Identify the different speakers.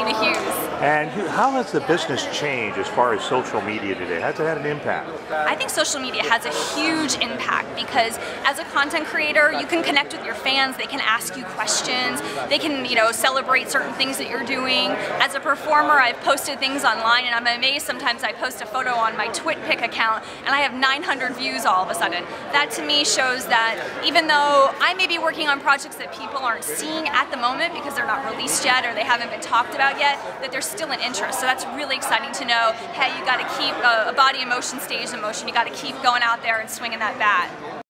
Speaker 1: Kristina Hughes.
Speaker 2: And how has the business changed as far as social media today? Has it had an impact?
Speaker 1: I think social media has a huge impact because as a content creator, you can connect with your fans, they can ask you questions, they can, celebrate certain things that you're doing. As a performer, I've posted things online and I'm amazed sometimes I post a photo on my TwitPic account and I have 900 views all of a sudden. That to me shows that even though I may be working on projects that people aren't seeing at the moment because they're not released yet or they haven't been talked about yet, that there's still an interest. So that's really exciting to know, hey, you got to keep a body in motion stays in motion. You got to keep going out there and swinging that bat.